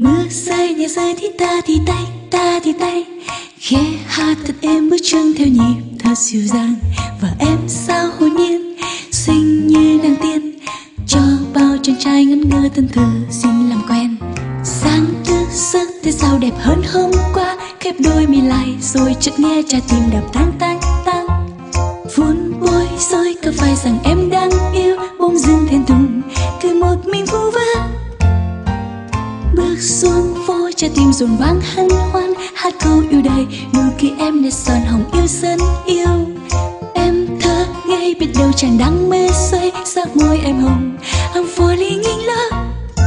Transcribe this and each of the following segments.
Mưa rơi nhẹ rơi thì ta thì tay khẽ hát thật êm bước chân theo nhịp thật dịu dàng. Và em sao hồn nhiên xinh như nàng tiên, cho bao chàng trai ngẩn ngơ thân thờ xin làm quen. Sáng thức giấc thế sao đẹp hơn hôm qua, khép đôi mi lại rồi chợt nghe trái tim đập tang tang tang. Vốn bối rối có phải rằng em đang yêu, bỗng dưng thẹn thùng cứ một mình vu vơ. Bước xuống phố trái tim dồn vang hân hoan, hát câu yêu đời nụ cười em để son hồng yêu dân yêu. Em thơ ngây biết đâu chàng đang mê say, sắc môi em hồng I'm falling in love.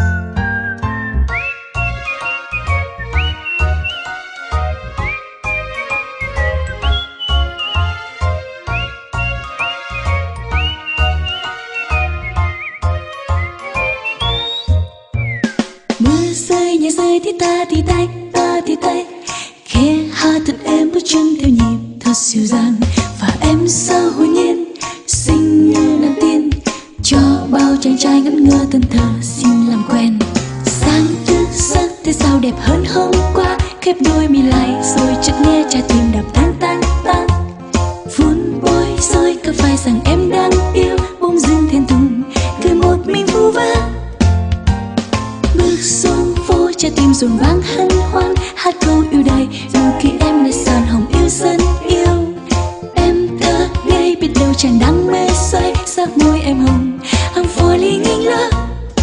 Mưa rơi nhẹ rơi thì ta thì tay khẽ hát thật êm bước chân theo nhịp thật dịu dàng. Và em sao hồn nhiên xinh như nàng tiên, cho bao chàng trai ngẩn ngơ thân thờ xin làm quen. Sáng thức giấc thế sao đẹp hơn hôm qua, khép đôi mi lại rồi chợt nghe trái tim đập tang tang tang. Vốn bối rối có phải rằng em đang yêu, bỗng dưng thẹn thùng cứ một mình vu vơ. Bước xuống phố trái tim dồn vang hân hoan, hát câu yêu đời nụ cười em để son hồng yêu dân yêu. Em thơ ngây biết đâu chàng đang mê say, sắc môi em hồng I'm falling in love.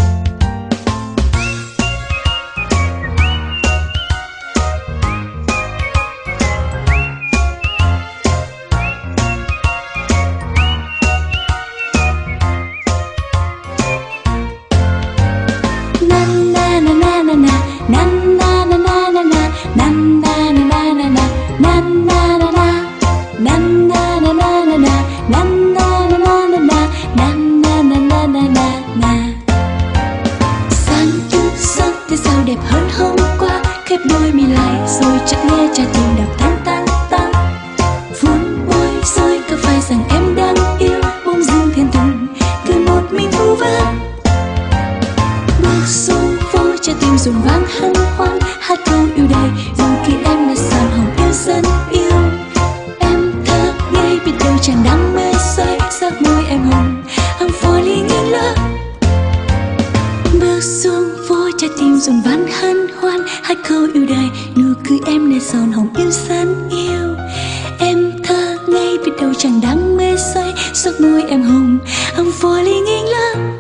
Sáng thức giấc thế sao đẹp hơn hôm qua, khép đôi mi lại rồi chợt nghe trái tim đập tang tang tang. Vốn bối rối có phải rằng em đang yêu, bỗng dưng thẹn thùng cứ một mình vu vơ. Bước xuống phố trái tim dồn vang hân hoan, hát câu yêu đời nụ cười em là son hồng yêu dân yêu. Em thơ ngây biết đâu chàng đang mê say, sắc môi em hồng I'm falling in love. Bước xuống phố trái tim dồn vang hân hoan, hát câu yêu đời nụ cười em là son hồng yêu dân yêu. Em thơ ngây biết đâu chàng đang mê say, sắc môi em hồng I'm falling in love.